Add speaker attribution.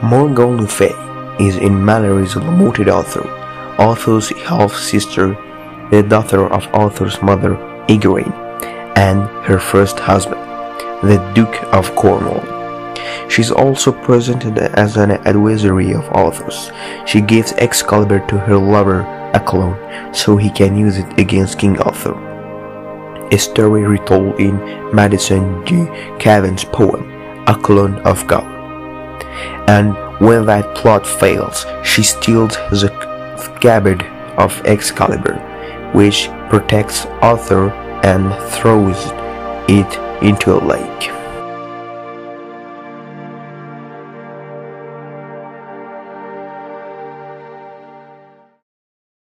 Speaker 1: Morgan Le Fay is in mannerism a moated Arthur, Arthur's half-sister, the daughter of Arthur's mother, Igraine, and her first husband, the Duke of Cornwall. She is also presented as an adversary of Arthur's. She gives Excalibur to her lover Accolon so he can use it against King Arthur. A story retold in Madison G. Caven's poem, Accolon of Gaul. And when that plot fails, she steals the scabbard of Excalibur, which protects Arthur, and throws it into a lake.